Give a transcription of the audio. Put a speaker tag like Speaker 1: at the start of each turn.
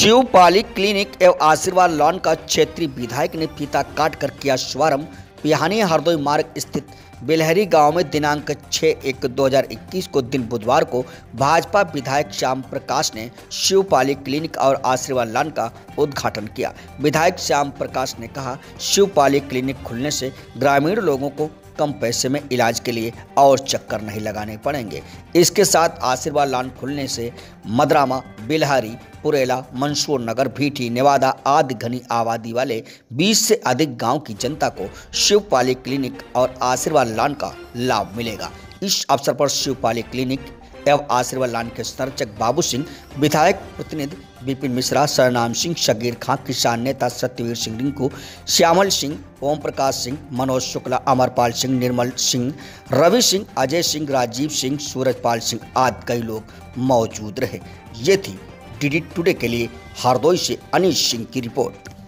Speaker 1: शिवपाली clinic एवं आशीर्वाद lawn का क्षेत्रीय विधायक ने फीता काटकर किया शुभारंभ। पिहानी हरदोई मार्ग स्थित बेलहरी गांव में दिनांक 6/1/2021 को दिन बुधवार को भाजपा विधायक श्याम प्रकाश ने शिवपाली क्लिनिक और आशीर्वाद लॉन का उद्घाटन किया। विधायक श्याम प्रकाश ने कहा, शिवपाली क्लिनिक खुलने से ग्रामीण लोगों को कम पैसे में इलाज के लिए और चक्कर नहीं लगाने पड़ेंगे। इसके साथ आशीर्वाद लॉन खुलने से मदरामा, बेलहरी, पुरेला, मंसूर नगर, भीटी, नेवादा आदि घनी आबादी वाले 20 से अधिक गांव की जनता को शिवपाली क्लिनिक और आशीर्वाद लॉन का लाभ मिलेगा। इस अवसर पर शिवपाली क्लिनिक एवं आशीर्वाद लॉन के संरक्षक बाबू सिंह, विधायक प्रतिनिधि विपिन मिश्रा, सरनाम सिंह, शगीर खां, किसान नेता सत्यवीर सिंह रिंकू, श्यामल सिंह, ओम प्रकाश सिंह, मनोज शुक्ला, अमरपाल सिंह, निर्मल सिंह, रवि सिंह, अजय सिंह, राजीव सिंह, सूरजपाल सिंह आदि कई लोग मौजूद रहे। ये थी डीडी टुडे के लिए हरदोई से अनीश सिंह की रिपोर्ट।